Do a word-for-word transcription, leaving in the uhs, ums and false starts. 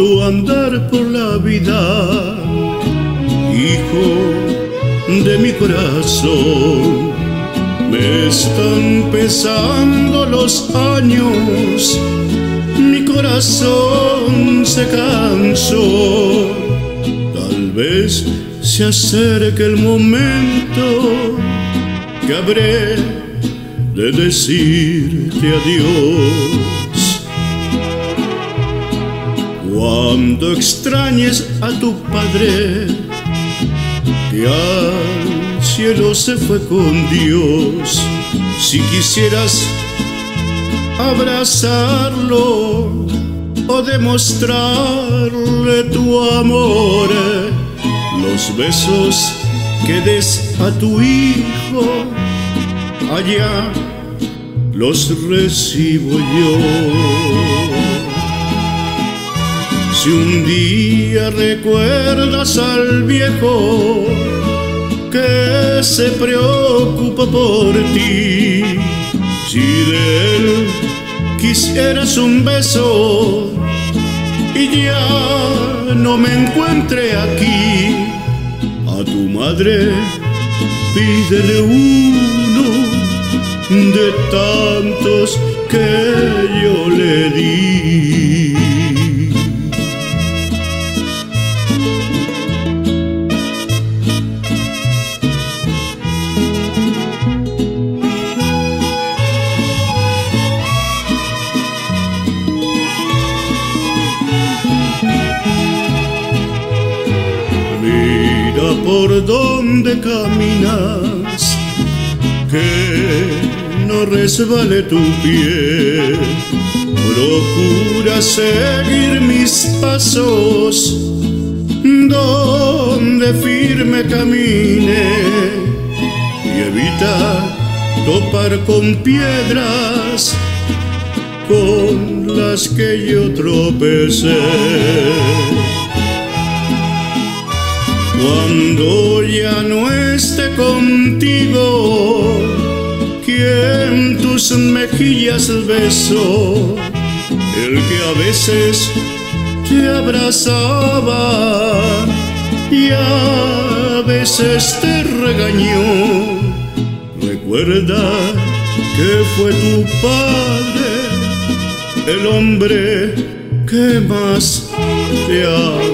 tu andar por la vida, hijo de mi corazón. Me están pesando los años, mi corazón se cansó. Tal vez se acerque el momento que habré de decirte adiós. Cuando extrañes a tu padre, que al cielo se fue con Dios, si quisieras abrazarlo o demostrarle tu amor, los besos que des a tu hijo, allá los recibo yo. Si un día recuerdas al viejo que se preocupa por ti, si de él quisieras un beso y ya no me encuentre aquí, a tu madre pídele uno de tantos que yo le di. Mira por donde caminas, que no resbale tu pie. Procura seguir mis pasos donde firme camine y evita topar con piedras con las que yo tropecé. Cuando ya no esté contigo quien tus mejillas besó, el que a veces te abrazaba y a veces te regañó, recuerda que fue tu padre el hombre que más te amó.